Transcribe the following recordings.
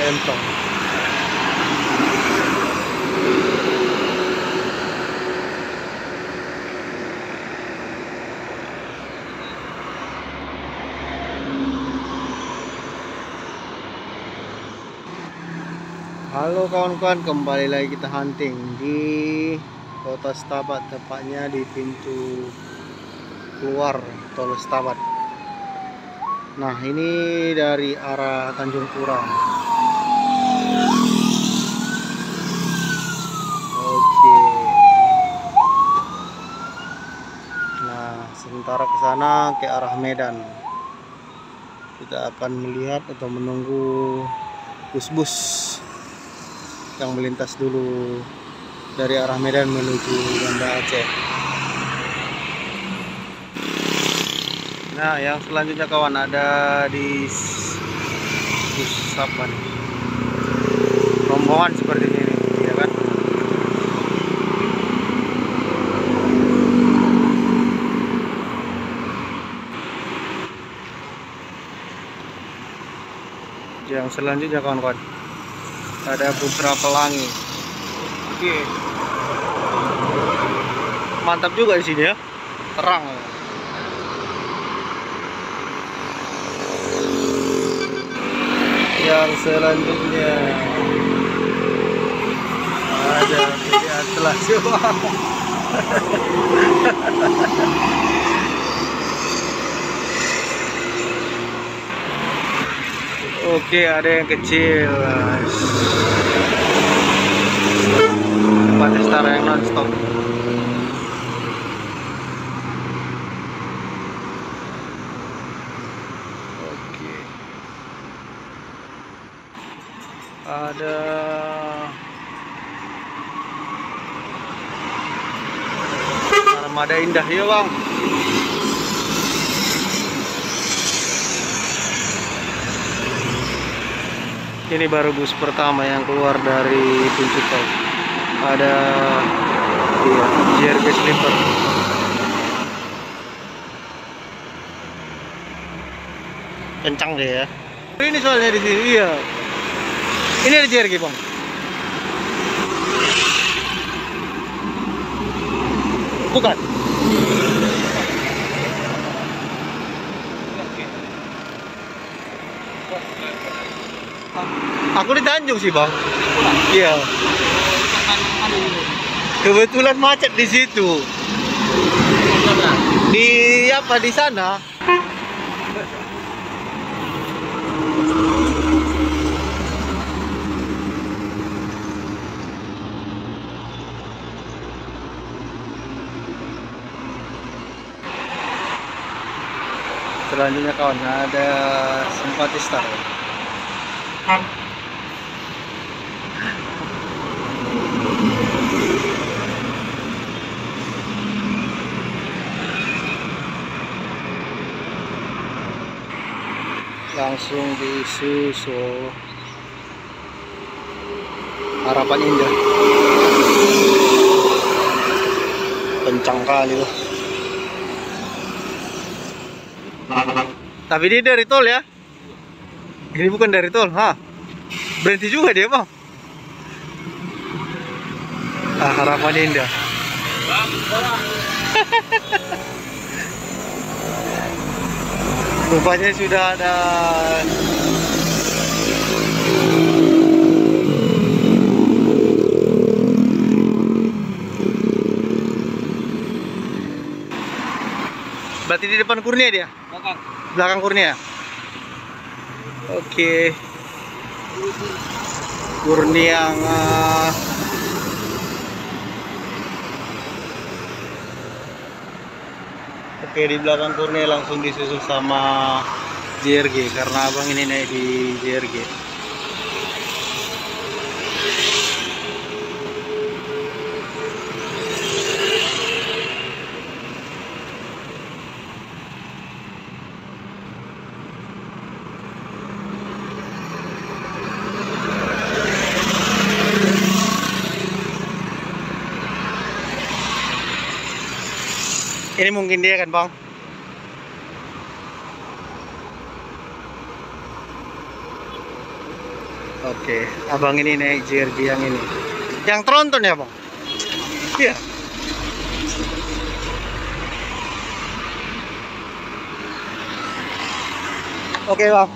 Lempong. Halo kawan-kawan, kembali lagi kita hunting di Kota Setabat, tepatnya di pintu keluar Tol Setabat. Nah, ini dari arah Tanjung Purang. Oke. Nah, sementara ke sana ke arah Medan. Kita akan melihat atau menunggu bus-bus yang melintas dulu dari arah Medan menuju Banda Aceh. Nah, yang selanjutnya kawan ada di bus apa nih? Rombongan seperti ini, ya kan? Yang selanjutnya kawan-kawan ada Putra Pelangi. Oke. Mantap juga di sini ya. Terang. Yang selanjutnya ada Atlas. Oke, ada yang kecil. Tempat setara yang non-stop. Oke. Ada Armada Indah ya bang. Ini baru bus pertama yang keluar dari pintu tol. Ada JRG Sleeper. Kencang deh ya. Ini soalnya di sini iya. Ini ada JRG bang. Bukan. Aku di Tanjung sih bang. Iya. Kebetulan macet di situ. Di apa di sana? Selanjutnya kawan ada Simpati Star. Langsung disusul Harapan Indah. Kencang kali loh. Tapi dia dari tol ya. Ini bukan dari tol, ha. Berhenti juga dia, bang. Ah, Harapan Indah. Rupanya sudah ada. Berarti di depan Kurnia dia? Belakang Kurnia. Oke. Kurnia. Oke, di belakang Kurnia langsung disusul sama JRG karena abang ini naik di JRG. Ini mungkin dia kan bang. Oke, abang ini naik JRG yang ini. Yang tronton ya, Bang? Iya. Oke, Bang.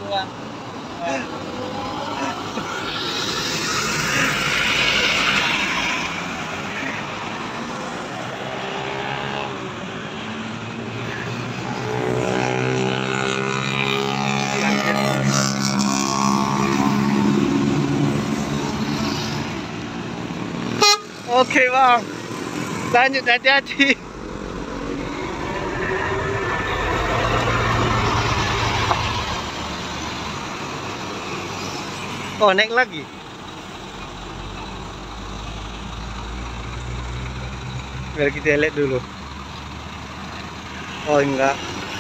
Oke, Bang. Lanjut, hati-hati. Oh, naik lagi. Biar kita lihat dulu. Oh, enggak.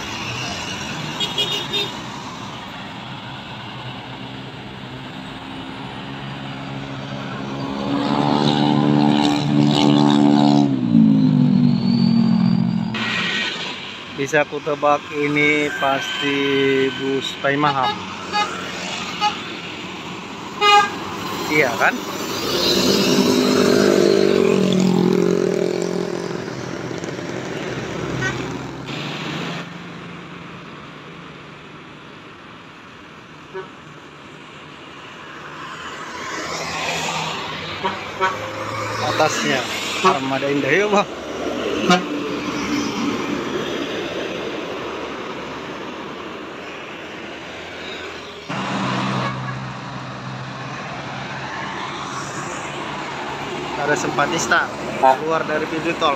Bisa aku tebak ini pasti bus Paimaham. Iya kan? Atasnya Armada Indah yuk, Bang. Ada Sempatista keluar dari pintu tol.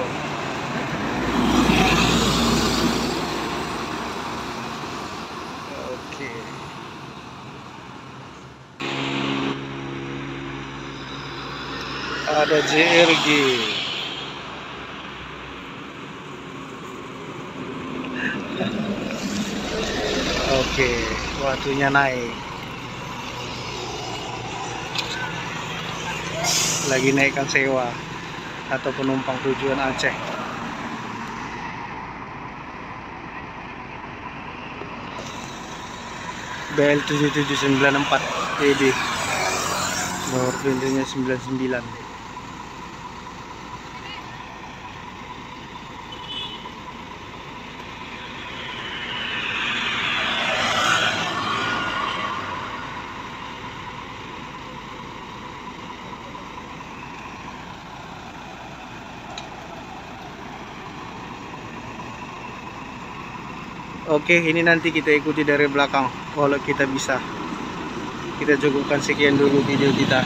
Oke. Ada JRG. Oke, waktunya naik. Lagi naikkan sewa atau penumpang tujuan Aceh. BL 7794 TB. Nomor pintunya 99. Oke, ini nanti kita ikuti dari belakang kalau kita bisa. Kita cukupkan sekian dulu video kita.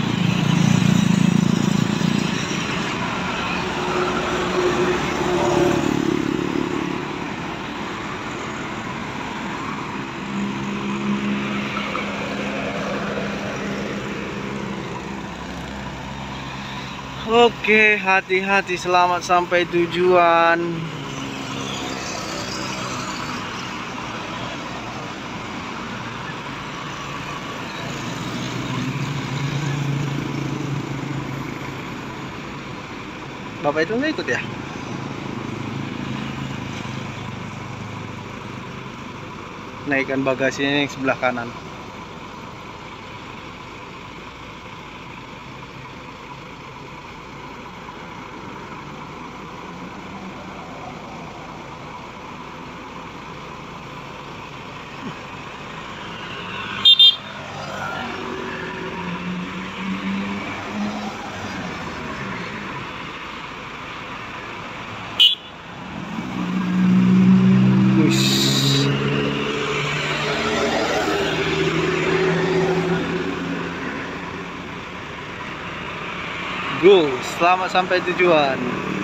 Oke, hati-hati, selamat sampai tujuan. Bapak itu nggak ikut ya? Naikkan bagasinya yang sebelah kanan. Go, selamat sampai tujuan.